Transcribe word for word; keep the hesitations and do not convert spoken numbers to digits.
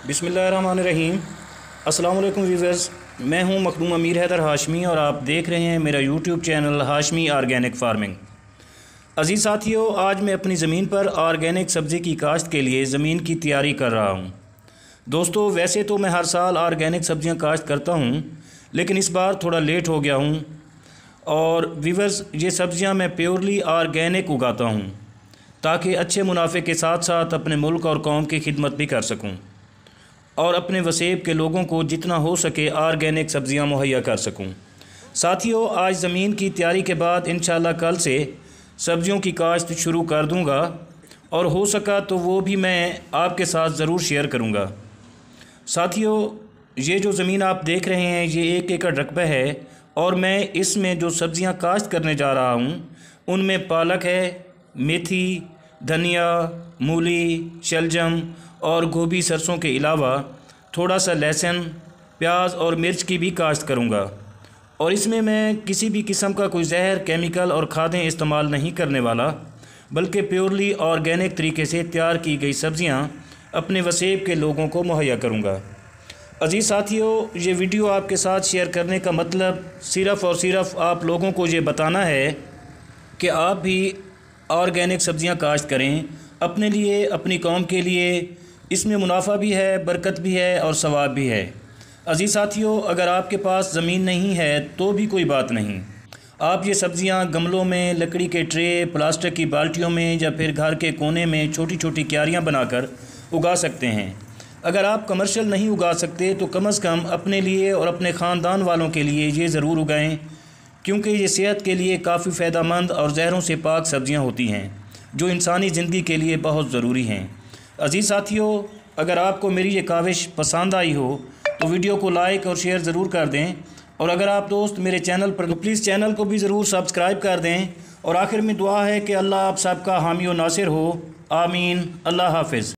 बिस्मिल्लाहिर्रहमानिर्रहीम। अस्सलाम वालेकुम व्यूअर्स, मैं हूं मखदूम अमीर हैदर हाशमी और आप देख रहे हैं मेरा YouTube channel Hashmi organic farming. अजीज़ साथियों, आज मैं अपनी ज़मीन पर ऑर्गेनिक सब्ज़ी की काश्त के लिए ज़मीन की तैयारी कर रहा हूं। दोस्तों, वैसे तो मैं हर साल ऑर्गेनिक सब्ज़ियां काश्त करता हूं, लेकिन इस बार थोड़ा लेट हो गया हूं। और व्यूअर्स, ये सब्ज़ियां मैं प्योरली ऑर्गेनिक उगाता हूं ताकि अच्छे मुनाफे के साथ साथ अपने मुल्क और कौम की खिदमत भी कर सकूं और अपने वसेब के लोगों को जितना हो सके ऑर्गेनिक सब्ज़ियां मुहैया कर सकूं। साथियों, आज ज़मीन की तैयारी के बाद इंशाल्लाह कल से सब्ज़ियों की काश्त शुरू कर दूंगा और हो सका तो वो भी मैं आपके साथ ज़रूर शेयर करूंगा। साथियों, ये जो ज़मीन आप देख रहे हैं ये एक एकड़ रकबा है और मैं इसमें जो सब्ज़ियां काश्त करने जा रहा हूँ उनमें पालक है, मेथी, धनिया, मूली, शलजम और गोभी सरसों के अलावा थोड़ा सा लहसुन, प्याज और मिर्च की भी काश्त करूँगा। और इसमें मैं किसी भी किस्म का कोई जहर, केमिकल और खादें इस्तेमाल नहीं करने वाला, बल्कि प्योरली ऑर्गेनिक तरीके से तैयार की गई सब्ज़ियाँ अपने वसेब के लोगों को मुहैया करूँगा। अजीज़ साथियों, ये वीडियो आपके साथ शेयर करने का मतलब सिर्फ़ और सिर्फ आप लोगों को ये बताना है कि आप भी ऑर्गेनिक सब्ज़ियाँ काश्त करें अपने लिए, अपनी कौम के लिए। इसमें मुनाफा भी है, बरकत भी है और सवाब भी है। अजीज़ साथियों, अगर आपके पास ज़मीन नहीं है तो भी कोई बात नहीं, आप ये सब्ज़ियाँ गमलों में, लकड़ी के ट्रे, प्लास्टिक की बाल्टियों में या फिर घर के कोने में छोटी छोटी क्यारियाँ बनाकर उगा सकते हैं। अगर आप कमर्शियल नहीं उगा सकते तो कम अज़ कम अपने लिए और अपने ख़ानदान वालों के लिए ये ज़रूर उगाएं, क्योंकि ये सेहत के लिए काफ़ी फ़ायदेमंद और ज़हरों से पाक सब्ज़ियाँ होती हैं जो इंसानी ज़िंदगी के लिए बहुत ज़रूरी हैं। अजीज़ साथियों, अगर आपको मेरी ये काविश पसंद आई हो तो वीडियो को लाइक और शेयर ज़रूर कर दें, और अगर आप दोस्त मेरे चैनल पर तो प्लीज़ चैनल को भी ज़रूर सब्सक्राइब कर दें। और आखिर में दुआ है कि अल्लाह आप सबका हामी और नासिर हो। आमीन। अल्लाह हाफ़िज़।